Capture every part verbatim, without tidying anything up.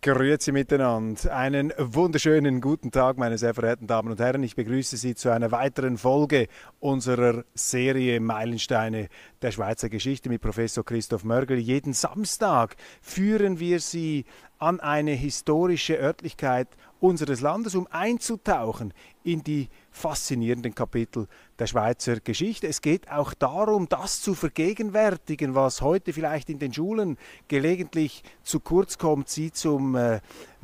Grüezi miteinander. Einen wunderschönen guten Tag, meine sehr verehrten Damen und Herren. Ich begrüße Sie zu einer weiteren Folge unserer Serie Meilensteine der Schweizer Geschichte mit Professor Christoph Mörgeli. Jeden Samstag führen wir Sie an eine historische Örtlichkeit unseres Landes, um einzutauchen in die faszinierenden Kapitel der Schweizer Geschichte. Es geht auch darum, das zu vergegenwärtigen, was heute vielleicht in den Schulen gelegentlich zu kurz kommt, sie zum äh,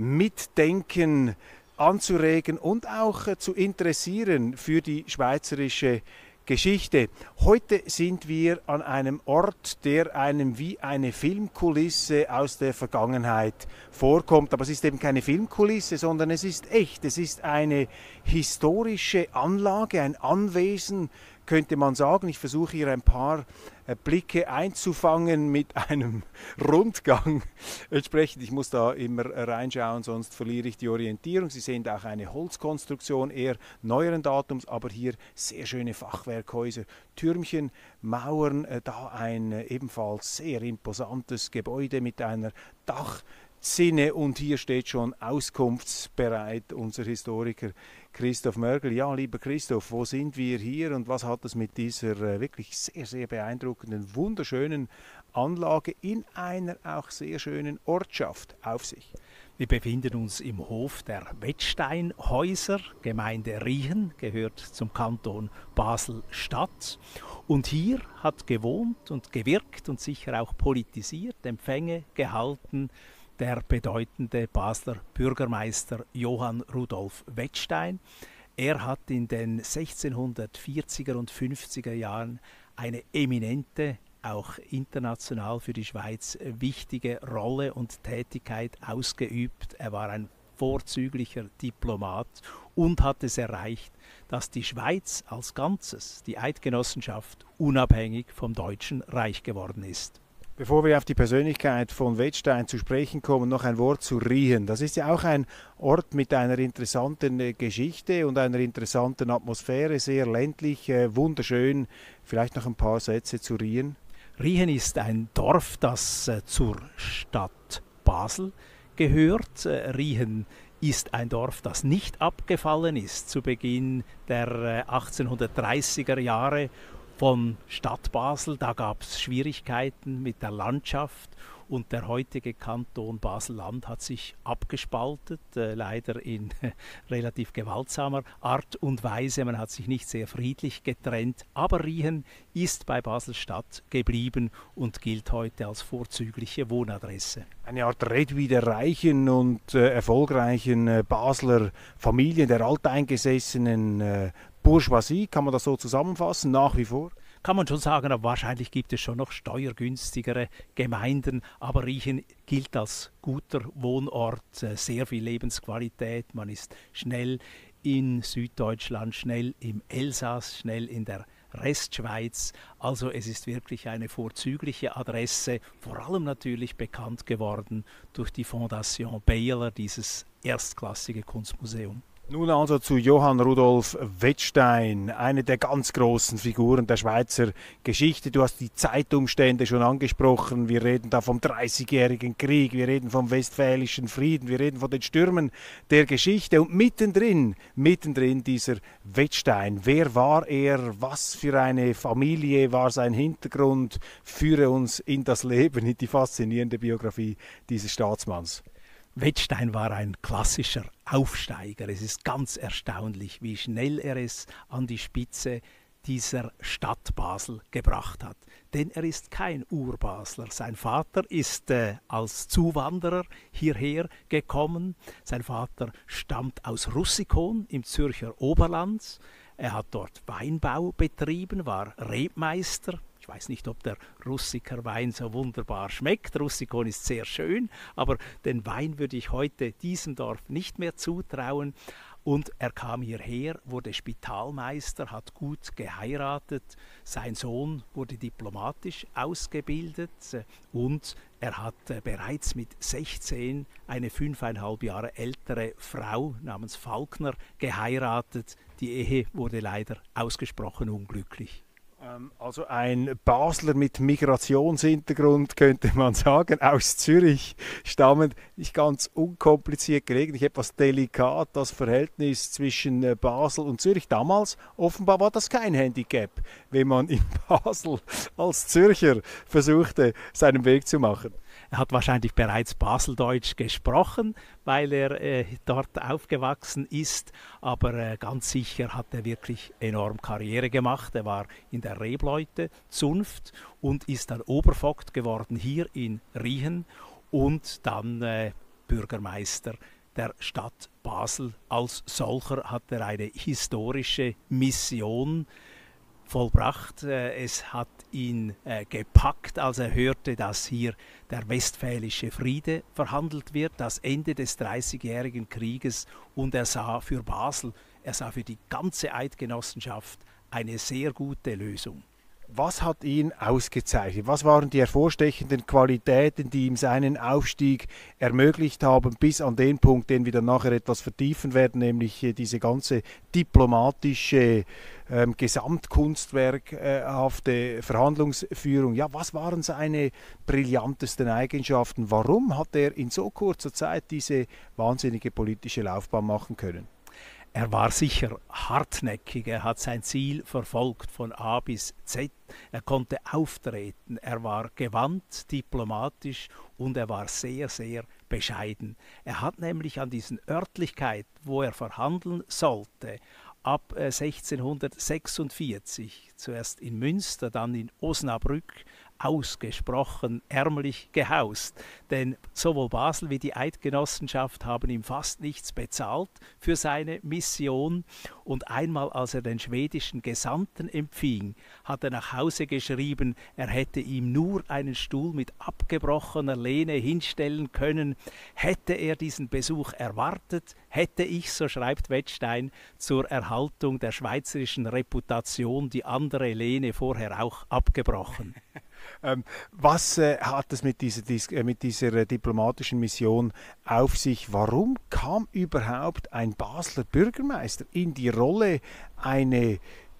Mitdenken anzuregen und auch äh, zu interessieren für die schweizerische Geschichte. Heute sind wir an einem Ort, der einem wie eine Filmkulisse aus der Vergangenheit vorkommt. Aber es ist eben keine Filmkulisse, sondern es ist echt. Es ist eine historische Anlage, ein Anwesen, könnte man sagen. Ich versuche hier ein paar äh, Blicke einzufangen mit einem Rundgang. Entsprechend, ich muss da immer reinschauen, sonst verliere ich die Orientierung. Sie sehen auch eine Holzkonstruktion eher neueren Datums, aber hier sehr schöne Fachwerkhäuser, Türmchen, Mauern, äh, da ein äh, ebenfalls sehr imposantes Gebäude mit einer Dach. Sinne und hier steht schon auskunftsbereit unser Historiker Christoph Mörgeli. Ja, lieber Christoph, wo sind wir hier und was hat es mit dieser äh, wirklich sehr, sehr beeindruckenden, wunderschönen Anlage in einer auch sehr schönen Ortschaft auf sich? Wir befinden uns im Hof der Wettsteinhäuser, Gemeinde Riehen, gehört zum Kanton Basel-Stadt. Und hier hat gewohnt und gewirkt und sicher auch politisiert, Empfänge gehalten, der bedeutende Basler Bürgermeister Johann Rudolf Wettstein. Er hat in den sechzehnhundertvierziger und fünfziger Jahren eine eminente, auch international für die Schweiz wichtige Rolle und Tätigkeit ausgeübt. Er war ein vorzüglicher Diplomat und hat es erreicht, dass die Schweiz als Ganzes, die Eidgenossenschaft, unabhängig vom Deutschen Reich geworden ist. Bevor wir auf die Persönlichkeit von Wettstein zu sprechen kommen, noch ein Wort zu Riehen. Das ist ja auch ein Ort mit einer interessanten Geschichte und einer interessanten Atmosphäre, sehr ländlich, äh, wunderschön. Vielleicht noch ein paar Sätze zu Riehen. Riehen ist ein Dorf, das äh, zur Stadt Basel gehört. Äh, Riehen ist ein Dorf, das nicht abgefallen ist zu Beginn der äh, achtzehnhundertdreißiger Jahre. Von Stadt Basel, da gab es Schwierigkeiten mit der Landschaft und der heutige Kanton Basel-Land hat sich abgespaltet, äh, leider in äh, relativ gewaltsamer Art und Weise. Man hat sich nicht sehr friedlich getrennt, aber Riehen ist bei Basel-Stadt geblieben und gilt heute als vorzügliche Wohnadresse. Eine Art Redwi der reichen und äh, erfolgreichen äh, Basler Familien, der alteingesessenen äh, Bourgeoisie, kann man das so zusammenfassen, nach wie vor? Kann man schon sagen, aber wahrscheinlich gibt es schon noch steuergünstigere Gemeinden. Aber Riehen gilt als guter Wohnort, sehr viel Lebensqualität. Man ist schnell in Süddeutschland, schnell im Elsass, schnell in der Restschweiz. Also es ist wirklich eine vorzügliche Adresse, vor allem natürlich bekannt geworden durch die Fondation Baylor, dieses erstklassige Kunstmuseum. Nun also zu Johann Rudolf Wettstein, eine der ganz großen Figuren der Schweizer Geschichte. Du hast die Zeitumstände schon angesprochen. Wir reden da vom Dreißigjährigen Krieg, wir reden vom Westfälischen Frieden, wir reden von den Stürmen der Geschichte. Und mittendrin, mittendrin dieser Wettstein. Wer war er? Was für eine Familie war sein Hintergrund? Führe uns in das Leben, in die faszinierende Biografie dieses Staatsmanns. Wettstein war ein klassischer Aufsteiger. Es ist ganz erstaunlich, wie schnell er es an die Spitze dieser Stadt Basel gebracht hat. Denn er ist kein Urbasler. Sein Vater ist äh, als Zuwanderer hierher gekommen. Sein Vater stammt aus Russikon im Zürcher Oberland. Er hat dort Weinbau betrieben, war Rebmeister. Ich weiß nicht, ob der Russiker Wein so wunderbar schmeckt. Russikon ist sehr schön, aber den Wein würde ich heute diesem Dorf nicht mehr zutrauen. Und er kam hierher, wurde Spitalmeister, hat gut geheiratet. Sein Sohn wurde diplomatisch ausgebildet und er hat bereits mit sechzehn eine fünfeinhalb Jahre ältere Frau namens Falkner geheiratet. Die Ehe wurde leider ausgesprochen unglücklich. Also ein Basler mit Migrationshintergrund, könnte man sagen, aus Zürich stammend, nicht ganz unkompliziert geregelt, etwas delikat, das Verhältnis zwischen Basel und Zürich. Damals offenbar war das kein Handicap, wenn man in Basel als Zürcher versuchte, seinen Weg zu machen. Er hat wahrscheinlich bereits Baseldeutsch gesprochen, weil er äh, dort aufgewachsen ist, aber äh, ganz sicher hat er wirklich enorm Karriere gemacht. Er war in der Rebleute-Zunft und ist dann Obervogt geworden hier in Riehen und dann äh, Bürgermeister der Stadt Basel. Als solcher hat er eine historische Mission vollbracht. Es hat ihn äh, gepackt, als er hörte, dass hier der Westfälische Friede verhandelt wird, das Ende des Dreißigjährigen Krieges, und er sah für Basel, er sah für die ganze Eidgenossenschaft eine sehr gute Lösung. Was hat ihn ausgezeichnet? Was waren die hervorstechenden Qualitäten, die ihm seinen Aufstieg ermöglicht haben, bis an den Punkt, den wir dann nachher etwas vertiefen werden, nämlich diese ganze diplomatische, ähm, gesamtkunstwerkhafte Verhandlungsführung? Ja, was waren seine brillantesten Eigenschaften? Warum hat er in so kurzer Zeit diese wahnsinnige politische Laufbahn machen können? Er war sicher hartnäckig, er hat sein Ziel verfolgt von A bis Z, er konnte auftreten, er war gewandt, diplomatisch und er war sehr, sehr bescheiden. Er hat nämlich an diesen Örtlichkeiten, wo er verhandeln sollte, ab sechzehnhundertsechsundvierzig, zuerst in Münster, dann in Osnabrück, ausgesprochen ärmlich gehaust, denn sowohl Basel wie die Eidgenossenschaft haben ihm fast nichts bezahlt für seine Mission, und einmal, als er den schwedischen Gesandten empfing, hat er nach Hause geschrieben, er hätte ihm nur einen Stuhl mit abgebrochener Lehne hinstellen können. Hätte er diesen Besuch erwartet, hätte ich, so schreibt Wettstein, zur Erhaltung der schweizerischen Reputation die andere Lehne vorher auch abgebrochen. Ähm, was äh, hat es mit dieser, dies, äh, mit dieser äh, diplomatischen Mission auf sich? Warum kam überhaupt ein Basler Bürgermeister in die Rolle, eine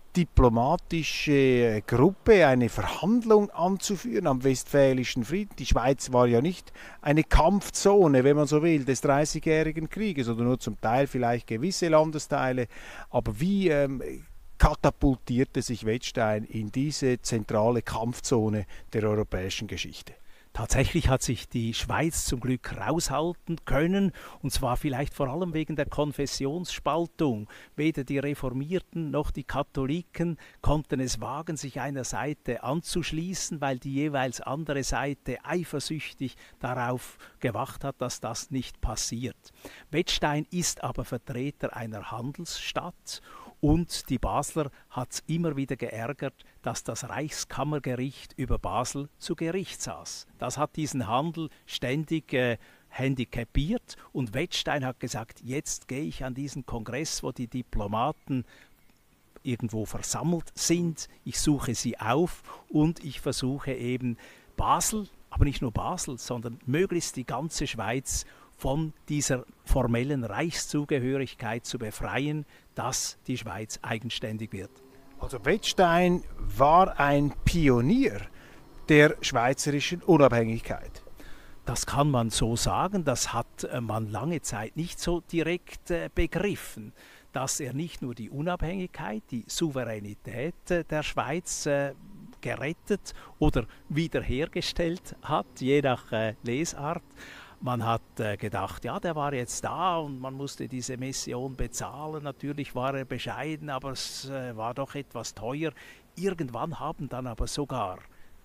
diplomatische Gruppe, eine Verhandlung anzuführen am Westfälischen Frieden? Die Schweiz war ja nicht eine Kampfzone, wenn man so will, des Dreißigjährigen Krieges, oder nur zum Teil vielleicht gewisse Landesteile. Aber wie ähm, katapultierte sich Wettstein in diese zentrale Kampfzone der europäischen Geschichte? Tatsächlich hat sich die Schweiz zum Glück raushalten können, und zwar vielleicht vor allem wegen der Konfessionsspaltung. Weder die Reformierten noch die Katholiken konnten es wagen, sich einer Seite anzuschließen, weil die jeweils andere Seite eifersüchtig darauf gewacht hat, dass das nicht passiert. Wettstein ist aber Vertreter einer Handelsstadt, und die Basler hat es immer wieder geärgert, dass das Reichskammergericht über Basel zu Gericht saß. Das hat diesen Handel ständig äh, handicapiert, und Wettstein hat gesagt, jetzt gehe ich an diesen Kongress, wo die Diplomaten irgendwo versammelt sind, ich suche sie auf und ich versuche eben Basel, aber nicht nur Basel, sondern möglichst die ganze Schweiz von dieser formellen Reichszugehörigkeit zu befreien, dass die Schweiz eigenständig wird. Also Wettstein war ein Pionier der schweizerischen Unabhängigkeit. Das kann man so sagen, das hat man lange Zeit nicht so direkt äh, begriffen, dass er nicht nur die Unabhängigkeit, die Souveränität äh, der Schweiz äh, gerettet oder wiederhergestellt hat, je nach äh, Lesart. Man hat äh, gedacht, ja, der war jetzt da und man musste diese Mission bezahlen. Natürlich war er bescheiden, aber es äh, war doch etwas teuer. Irgendwann haben dann aber sogar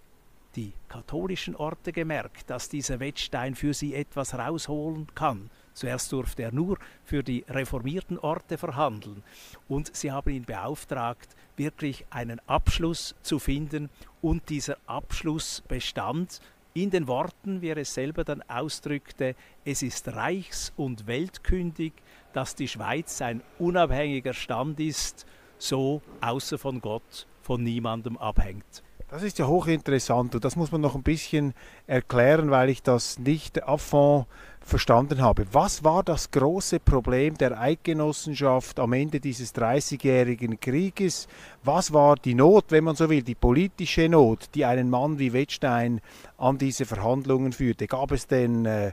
die katholischen Orte gemerkt, dass dieser Wettstein für sie etwas rausholen kann. Zuerst durfte er nur für die reformierten Orte verhandeln, und sie haben ihn beauftragt, wirklich einen Abschluss zu finden, und dieser Abschluss bestand in den Worten, wie er es selber dann ausdrückte: Es ist reichs- und weltkündig, dass die Schweiz ein unabhängiger Stand ist, so außer von Gott von niemandem abhängt. Das ist ja hochinteressant, und das muss man noch ein bisschen erklären, weil ich das nicht à fond verstanden habe. Was war das große Problem der Eidgenossenschaft am Ende dieses dreißigjährigen Krieges? Was war die Not, wenn man so will, die politische Not, die einen Mann wie Wettstein an diese Verhandlungen führte? Gab es denn äh,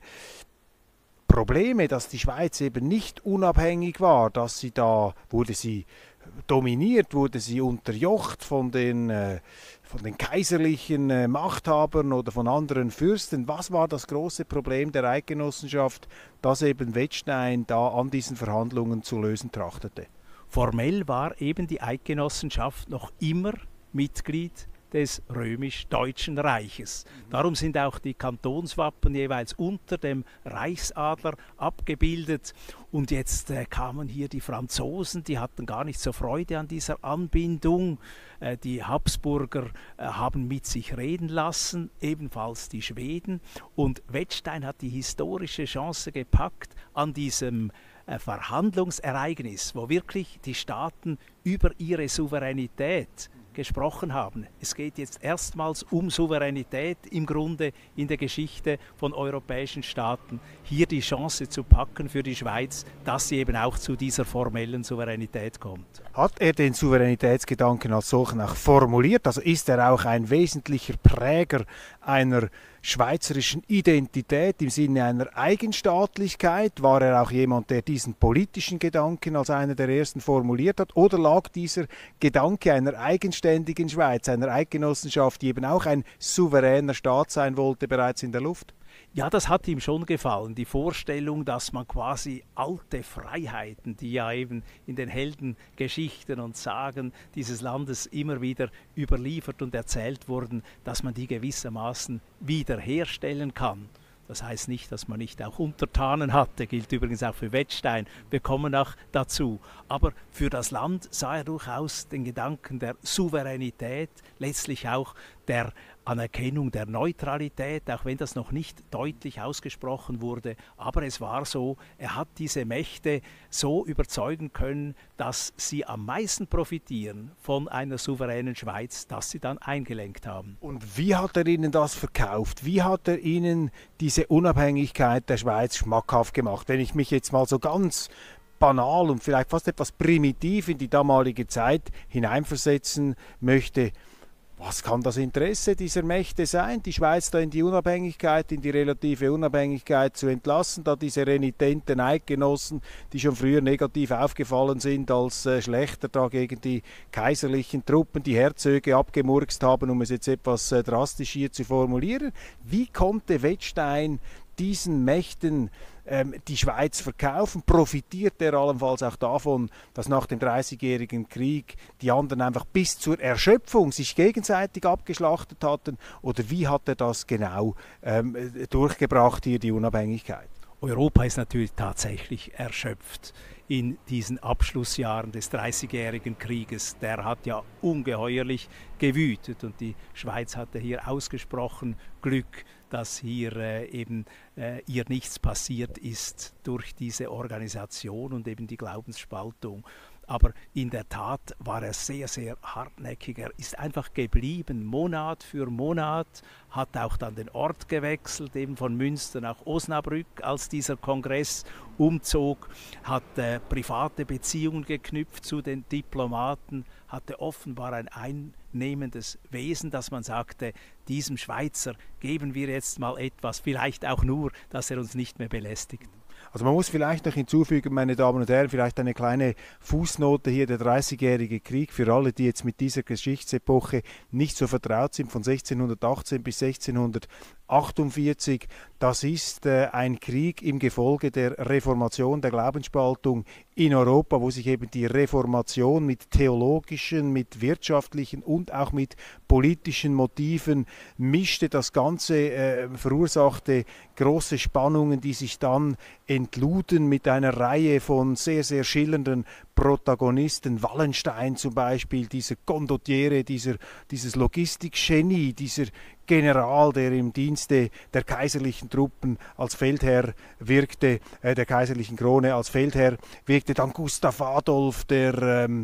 Probleme, dass die Schweiz eben nicht unabhängig war, dass sie da, wurde sie dominiert, wurde sie unterjocht von den, äh, von den kaiserlichen äh, Machthabern oder von anderen Fürsten? Was war das große Problem der Eidgenossenschaft, das eben Wettstein da an diesen Verhandlungen zu lösen trachtete? Formell war eben die Eidgenossenschaft noch immer Mitglied des römisch-deutschen Reiches. Darum sind auch die Kantonswappen jeweils unter dem Reichsadler abgebildet. Und jetzt äh, kamen hier die Franzosen, die hatten gar nicht so Freude an dieser Anbindung. Äh, die Habsburger äh, haben mit sich reden lassen, ebenfalls die Schweden. Und Wettstein hat die historische Chance gepackt, an diesem äh, Verhandlungsereignis, wo wirklich die Staaten über ihre Souveränität gesprochen haben. Es geht jetzt erstmals um Souveränität im Grunde in der Geschichte von europäischen Staaten. Hier die Chance zu packen für die Schweiz, dass sie eben auch zu dieser formellen Souveränität kommt. Hat er den Souveränitätsgedanken als solchen auch formuliert? Also ist er auch ein wesentlicher Präger einer schweizerischen Identität im Sinne einer Eigenstaatlichkeit? War er auch jemand, der diesen politischen Gedanken als einer der ersten formuliert hat? Oder lag dieser Gedanke einer eigenständigen Schweiz, einer Eidgenossenschaft, die eben auch ein souveräner Staat sein wollte, bereits in der Luft? Ja, das hat ihm schon gefallen, die Vorstellung, dass man quasi alte Freiheiten, die ja eben in den Heldengeschichten und Sagen dieses Landes immer wieder überliefert und erzählt wurden, dass man die gewissermaßen wiederherstellen kann. Das heißt nicht, dass man nicht auch Untertanen hatte, gilt übrigens auch für Wettstein, wir kommen auch dazu. Aber für das Land sah er durchaus den Gedanken der Souveränität, letztlich auch der Anerkennung der Neutralität, auch wenn das noch nicht deutlich ausgesprochen wurde. Aber es war so, er hat diese Mächte so überzeugen können, dass sie am meisten profitieren von einer souveränen Schweiz, dass sie dann eingelenkt haben. Und wie hat er ihnen das verkauft? Wie hat er ihnen diese Unabhängigkeit der Schweiz schmackhaft gemacht? Wenn ich mich jetzt mal so ganz banal und vielleicht fast etwas primitiv in die damalige Zeit hineinversetzen möchte, was kann das Interesse dieser Mächte sein, die Schweiz da in die Unabhängigkeit, in die relative Unabhängigkeit zu entlassen, da diese renitenten Eidgenossen, die schon früher negativ aufgefallen sind als äh, schlechter da gegen die kaiserlichen Truppen, die Herzöge abgemurkst haben, um es jetzt etwas äh, drastisch hier zu formulieren? Wie konnte Wettstein diesen Mächten ähm, die Schweiz verkaufen? Profitiert er allenfalls auch davon, dass nach dem dreißigjährigen Krieg die anderen einfach bis zur Erschöpfung sich gegenseitig abgeschlachtet hatten? Oder wie hat er das genau ähm, durchgebracht, hier die Unabhängigkeit? Europa ist natürlich tatsächlich erschöpft in diesen Abschlussjahren des dreißigjährigen Krieges. Der hat ja ungeheuerlich gewütet und die Schweiz hatte hier ausgesprochen Glück, dass hier äh, eben äh, ihr nichts passiert ist durch diese Organisation und eben die Glaubensspaltung. Aber in der Tat war er sehr, sehr hartnäckig. Er ist einfach geblieben, Monat für Monat, hat auch dann den Ort gewechselt, eben von Münster nach Osnabrück, als dieser Kongress umzog, hat äh, private Beziehungen geknüpft zu den Diplomaten, hatte offenbar ein einnehmendes Wesen, dass man sagte, diesem Schweizer geben wir jetzt mal etwas, vielleicht auch nur, dass er uns nicht mehr belästigt. Also man muss vielleicht noch hinzufügen, meine Damen und Herren, vielleicht eine kleine Fußnote hier, der dreißigjährige Krieg, für alle, die jetzt mit dieser Geschichtsepoche nicht so vertraut sind, von sechzehnhundertachtzehn bis sechzehnhundertachtundvierzig, das ist äh, ein Krieg im Gefolge der Reformation, der Glaubensspaltung in Europa, wo sich eben die Reformation mit theologischen, mit wirtschaftlichen und auch mit politischen Motiven mischte. Das Ganze äh, verursachte große Spannungen, die sich dann entluden mit einer Reihe von sehr, sehr schillernden Protagonisten. Wallenstein zum Beispiel, dieser Condottiere, dieser, dieses Logistikgenie, dieser General, der im Dienste der kaiserlichen Truppen als Feldherr wirkte, äh, der kaiserlichen Krone als Feldherr wirkte, dann Gustav Adolf, der ähm,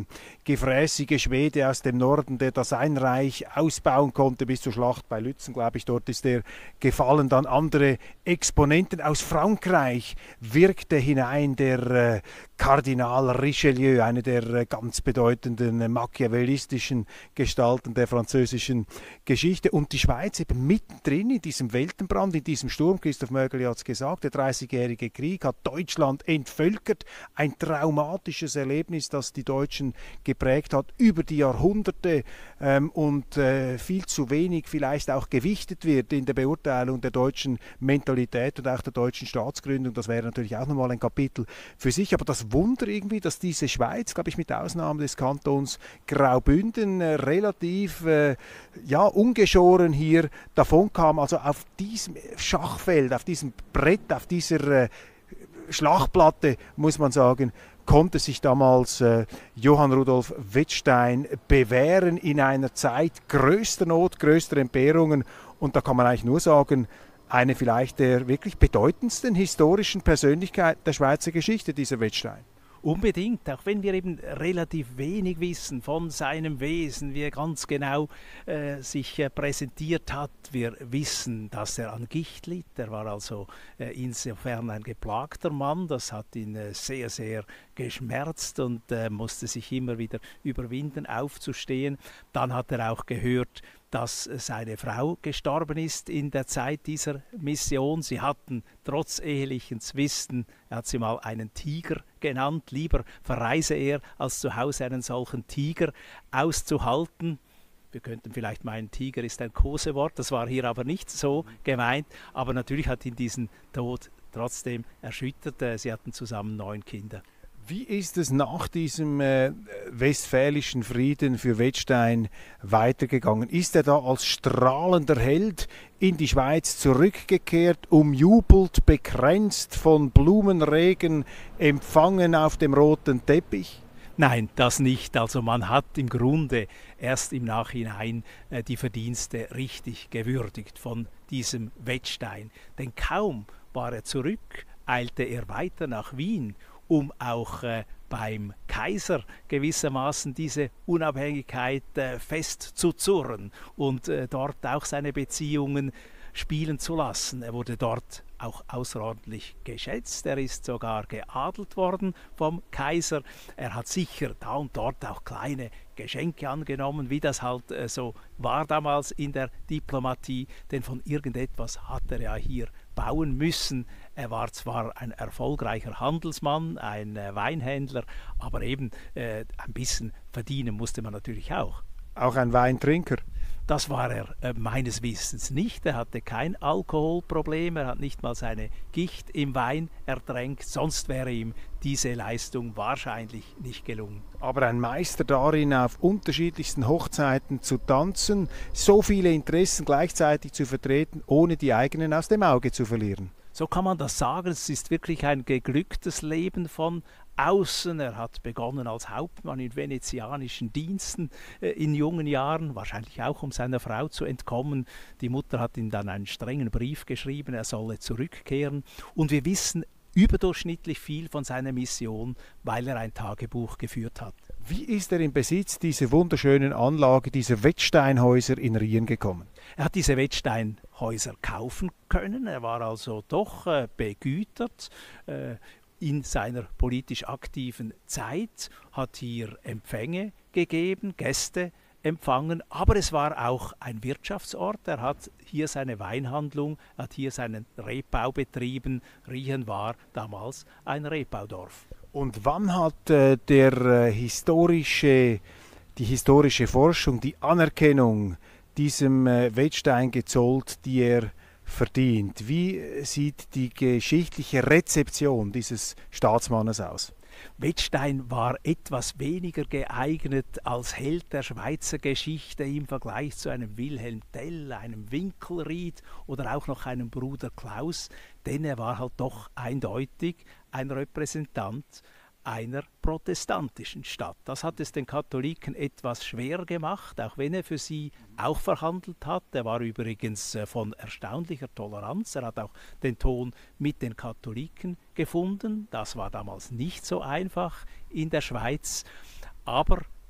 gefräßige Schwede aus dem Norden, der das ein Reich ausbauen konnte bis zur Schlacht bei Lützen, glaube ich, dort ist er gefallen. Dann andere Exponenten aus Frankreich wirkte hinein der äh, Kardinal Richelieu, eine der äh, ganz bedeutenden äh, machiavellistischen Gestalten der französischen Geschichte. Und die Schweiz eben mittendrin in diesem Weltenbrand, in diesem Sturm. Christoph Mögerli hat es gesagt, der dreißigjährige Krieg hat Deutschland entvölkert. Ein traumatisches Erlebnis, das die Deutschen geprägt hat über die Jahrhunderte ähm, und äh, viel zu wenig vielleicht auch gewichtet wird in der Beurteilung der deutschen Mentalität und auch der deutschen Staatsgründung. Das wäre natürlich auch nochmal ein Kapitel für sich. Aber das Wunder irgendwie, dass diese Schweiz, glaube ich, mit Ausnahme des Kantons Graubünden äh, relativ äh, ja, ungeschoren hier davon kam. Also auf diesem Schachfeld, auf diesem Brett, auf dieser äh, Schlachtplatte, muss man sagen, konnte sich damals äh, Johann Rudolf Wettstein bewähren in einer Zeit größter Not, größter Entbehrungen. Und da kann man eigentlich nur sagen, eine vielleicht der wirklich bedeutendsten historischen Persönlichkeiten der Schweizer Geschichte, dieser Wettstein. Unbedingt, auch wenn wir eben relativ wenig wissen von seinem Wesen, wie er ganz genau äh, sich äh, präsentiert hat. Wir wissen, dass er an Gicht litt. Er war also äh, insofern ein geplagter Mann. Das hat ihn äh, sehr, sehr geschmerzt und äh, musste sich immer wieder überwinden, aufzustehen. Dann hat er auch gehört, dass seine Frau gestorben ist in der Zeit dieser Mission. Sie hatten trotz ehelichen Zwisten, er hat sie mal einen Tiger genannt, lieber verreise er, als zu Hause einen solchen Tiger auszuhalten. Wir könnten vielleicht meinen, Tiger ist ein Kosewort, das war hier aber nicht so gemeint, aber natürlich hat ihn diesen Tod trotzdem erschüttert. Sie hatten zusammen neun Kinder. Wie ist es nach diesem äh, westfälischen Frieden für Wettstein weitergegangen? Ist er da als strahlender Held in die Schweiz zurückgekehrt, umjubelt, bekränzt von Blumenregen, empfangen auf dem roten Teppich? Nein, das nicht. Also man hat im Grunde erst im Nachhinein äh, die Verdienste richtig gewürdigt von diesem Wettstein. Denn kaum war er zurück, eilte er weiter nach Wien, um auch äh, beim Kaiser gewissermaßen diese Unabhängigkeit äh, festzuzurren und äh, dort auch seine Beziehungen spielen zu lassen. Er wurde dort auch außerordentlich geschätzt. Er ist sogar geadelt worden vom Kaiser. Er hat sicher da und dort auch kleine Geschenke angenommen, wie das halt äh, so war damals in der Diplomatie, denn von irgendetwas hat er ja hier bauen müssen. Er war zwar ein erfolgreicher Handelsmann, ein äh, Weinhändler, aber eben äh, ein bisschen verdienen musste man natürlich auch. Auch ein Weintrinker? Das war er äh, meines Wissens nicht. Er hatte kein Alkoholproblem, er hat nicht mal seine Gicht im Wein ertränkt, sonst wäre ihm diese Leistung wahrscheinlich nicht gelungen. Aber ein Meister darin, auf unterschiedlichsten Hochzeiten zu tanzen, so viele Interessen gleichzeitig zu vertreten, ohne die eigenen aus dem Auge zu verlieren. So kann man das sagen. Es ist wirklich ein geglücktes Leben von außen. Er hat begonnen als Hauptmann in venezianischen Diensten äh, in jungen Jahren, wahrscheinlich auch um seiner Frau zu entkommen. Die Mutter hat ihm dann einen strengen Brief geschrieben, er solle zurückkehren. Und wir wissen überdurchschnittlich viel von seiner Mission, weil er ein Tagebuch geführt hat. Wie ist er in Besitz dieser wunderschönen Anlage, dieser Wettsteinhäuser in Rien gekommen? Er hat diese Wettsteinhäuser kaufen können. Er war also doch äh, begütert äh, in seiner politisch aktiven Zeit, hat hier Empfänge gegeben, Gäste empfangen, aber es war auch ein Wirtschaftsort. Er hat hier seine Weinhandlung, hat hier seinen Rebbau betrieben. Rien war damals ein Rebbaudorf. Und wann hat äh, der äh, historische, die historische Forschung, die Anerkennung diesem äh, Wettstein gezollt, die er verdient? Wie sieht die geschichtliche Rezeption dieses Staatsmannes aus? Wettstein war etwas weniger geeignet als Held der Schweizer Geschichte im Vergleich zu einem Wilhelm Tell, einem Winkelried oder auch noch einem Bruder Klaus, denn er war halt doch eindeutig ein Repräsentant einer protestantischen Stadt. Das hat es den Katholiken etwas schwer gemacht, auch wenn er für sie auch verhandelt hat. Er war übrigens von erstaunlicher Toleranz. Er hat auch den Ton mit den Katholiken gefunden. Das war damals nicht so einfach in der Schweiz. Aber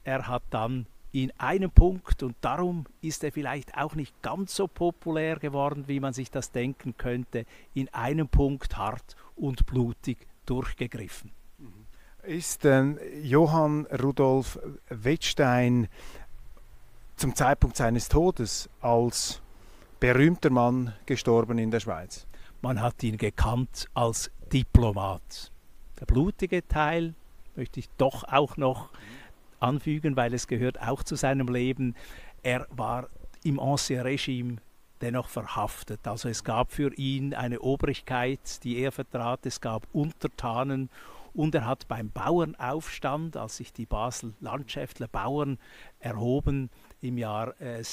er hat dann in einem Punkt, und darum ist er vielleicht auch nicht ganz so populär geworden, wie man sich das denken könnte, in einem Punkt hart und blutig durchgegriffen. Ist ähm, Johann Rudolf Wettstein zum Zeitpunkt seines Todes als berühmter Mann gestorben in der Schweiz? Man hat ihn gekannt als Diplomat. Der blutige Teil möchte ich doch auch noch anfügen, weil es gehört auch zu seinem Leben. Er war im Ancien Regime dennoch verhaftet. Also es gab für ihn eine Obrigkeit, die er vertrat, es gab Untertanen und er hat beim Bauernaufstand, als sich die Basel-Landschäftler Bauern erhoben, im Jahr äh,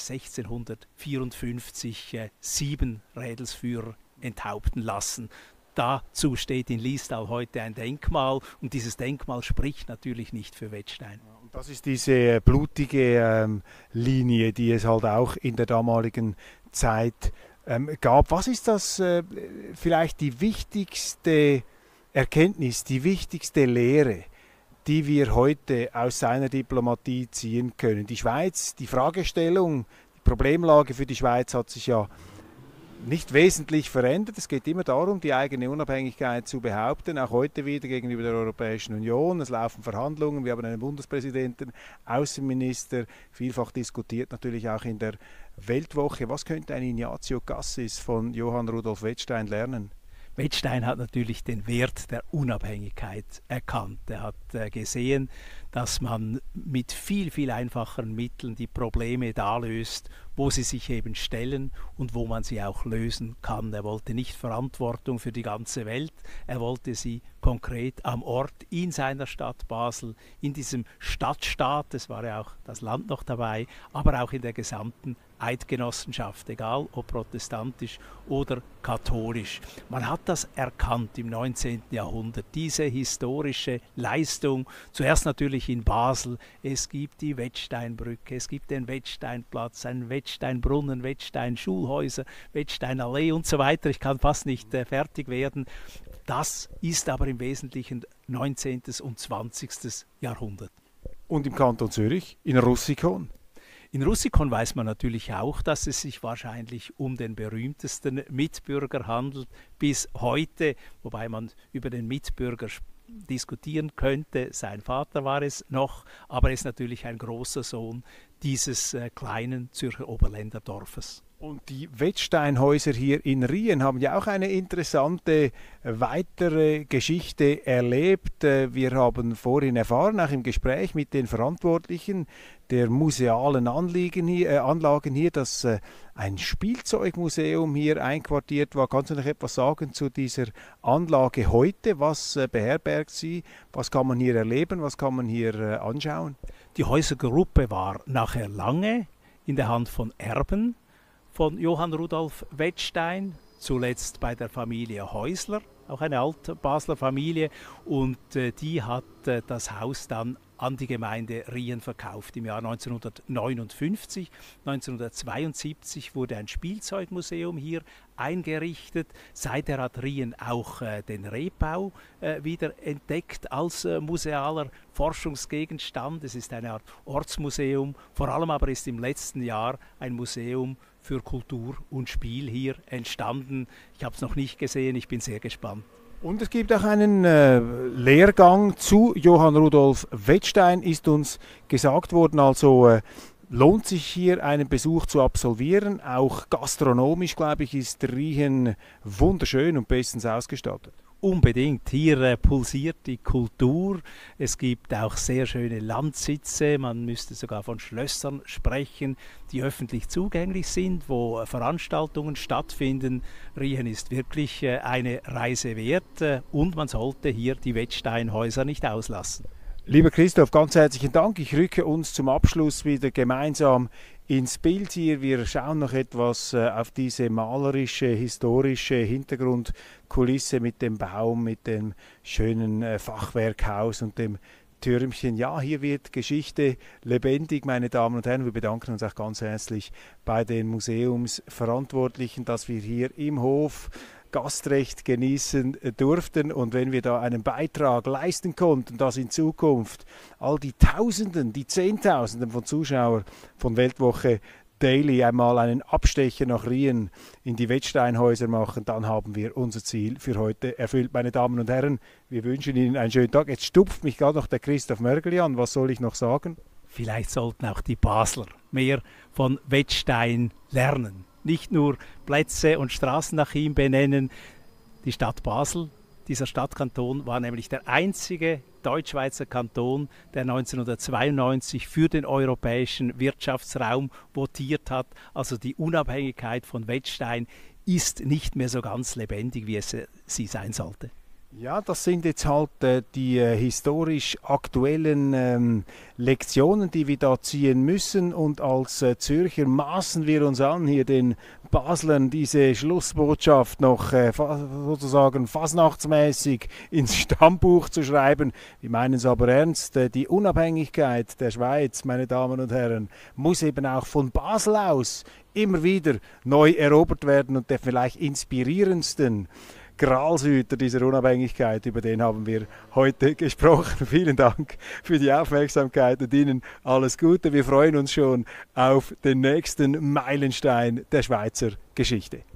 sechzehnhundertvierundfünfzig äh, sieben Rädelsführer enthaupten lassen. Dazu steht in Liestal heute ein Denkmal und dieses Denkmal spricht natürlich nicht für Wettstein. Und das ist diese blutige ähm, Linie, die es halt auch in der damaligen Zeit ähm, gab. Was ist das äh, vielleicht die wichtigste Erkenntnis, die wichtigste Lehre, die wir heute aus seiner Diplomatie ziehen können? Die Schweiz, die Fragestellung, die Problemlage für die Schweiz hat sich ja nicht wesentlich verändert. Es geht immer darum, die eigene Unabhängigkeit zu behaupten, auch heute wieder gegenüber der Europäischen Union. Es laufen Verhandlungen, wir haben einen Bundespräsidenten, Außenminister, vielfach diskutiert natürlich auch in der Weltwoche. Was könnte ein Ignazio Cassis von Johann Rudolf Wettstein lernen? Wettstein hat natürlich den Wert der Unabhängigkeit erkannt. Er hat äh, gesehen, dass man mit viel, viel einfacheren Mitteln die Probleme da löst, wo sie sich eben stellen und wo man sie auch lösen kann. Er wollte nicht Verantwortung für die ganze Welt, er wollte sie konkret am Ort in seiner Stadt Basel, in diesem Stadtstaat, es war ja auch das Land noch dabei, aber auch in der gesamten Eidgenossenschaft, egal ob protestantisch oder katholisch. Man hat das erkannt im neunzehnten Jahrhundert, diese historische Leistung, zuerst natürlich in Basel, es gibt die Wettsteinbrücke, es gibt den Wettsteinplatz, einen Wettsteinbrunnen, Wettstein-Schulhäuser, Wettsteinallee und so weiter, ich kann fast nicht äh, fertig werden. Das ist aber im Wesentlichen neunzehnten und zwanzigsten Jahrhundert. Und im Kanton Zürich, in Russikon? In Russikon weiß man natürlich auch, dass es sich wahrscheinlich um den berühmtesten Mitbürger handelt bis heute, wobei man über den Mitbürger diskutieren könnte. Sein Vater war es noch, aber er ist natürlich ein großer Sohn dieses äh, kleinen Zürcher Oberländer Dorfes. Und die Wettsteinhäuser hier in Rien haben ja auch eine interessante weitere Geschichte erlebt. Wir haben vorhin erfahren, auch im Gespräch mit den Verantwortlichen der musealen Anliegen hier, äh, Anlagen hier, dass äh, ein Spielzeugmuseum hier einquartiert war. Kannst du noch etwas sagen zu dieser Anlage heute? Was äh, beherbergt sie? Was kann man hier erleben? Was kann man hier äh, anschauen? Die Häusergruppe war nachher lange in der Hand von Erben von Johann Rudolf Wettstein, zuletzt bei der Familie Häusler, auch eine alte Basler Familie, und äh, die hat äh, das Haus dann an die Gemeinde Rien verkauft im Jahr neunzehnhundertneunundfünfzig. neunzehnhundertzweiundsiebzig wurde ein Spielzeugmuseum hier eingerichtet. Seither hat Rien auch äh, den Rebbau äh, wieder entdeckt als äh, musealer Forschungsgegenstand. Es ist eine Art Ortsmuseum, vor allem aber ist im letzten Jahr ein Museum für Kultur und Spiel hier entstanden. Ich habe es noch nicht gesehen, ich bin sehr gespannt. Und es gibt auch einen äh, Lehrgang zu Johann Rudolf Wettstein, ist uns gesagt worden. Also äh, lohnt sich hier einen Besuch zu absolvieren. Auch gastronomisch, glaube ich, ist Rien wunderschön und bestens ausgestattet. Unbedingt, hier äh, pulsiert die Kultur, es gibt auch sehr schöne Landsitze, man müsste sogar von Schlössern sprechen, die öffentlich zugänglich sind, wo äh, Veranstaltungen stattfinden. Rien ist wirklich äh, eine Reise wert äh, und man sollte hier die Wettsteinhäuser nicht auslassen. Lieber Christoph, ganz herzlichen Dank. Ich rücke uns zum Abschluss wieder gemeinsam ins Bild hier. Wir schauen noch etwas äh, auf diese malerische, historische Hintergrundkulisse mit dem Baum, mit dem schönen äh, Fachwerkhaus und dem Türmchen. Ja, hier wird Geschichte lebendig, meine Damen und Herren. Wir bedanken uns auch ganz herzlich bei den Museumsverantwortlichen, dass wir hier im Hof Gastrecht genießen durften. Und wenn wir da einen Beitrag leisten konnten, dass in Zukunft all die Tausenden, die Zehntausenden von Zuschauern von Weltwoche Daily einmal einen Abstecher nach Rien in die Wettsteinhäuser machen, dann haben wir unser Ziel für heute erfüllt. Meine Damen und Herren, wir wünschen Ihnen einen schönen Tag. Jetzt stupft mich gerade noch der Christoph Mörgeli an. Was soll ich noch sagen? Vielleicht sollten auch die Basler mehr von Wettstein lernen. Nicht nur Plätze und Straßen nach ihm benennen. Die Stadt Basel, dieser Stadtkanton, war nämlich der einzige Deutschschweizer Kanton, der neunzehnhundertzweiundneunzig für den europäischen Wirtschaftsraum votiert hat. Also die Unabhängigkeit von Wettstein ist nicht mehr so ganz lebendig, wie es sie sein sollte. Ja, das sind jetzt halt äh, die äh, historisch aktuellen ähm, Lektionen, die wir da ziehen müssen. Und als äh, Zürcher maßen wir uns an, hier den Baslern diese Schlussbotschaft noch äh, sozusagen fasnachtsmäßig ins Stammbuch zu schreiben. Wir meinen es aber ernst. Äh, die Unabhängigkeit der Schweiz, meine Damen und Herren, muss eben auch von Basel aus immer wieder neu erobert werden. Und der vielleicht inspirierendsten Gralshüter dieser Unabhängigkeit, über den haben wir heute gesprochen. Vielen Dank für die Aufmerksamkeit und Ihnen alles Gute. Wir freuen uns schon auf den nächsten Meilenstein der Schweizer Geschichte.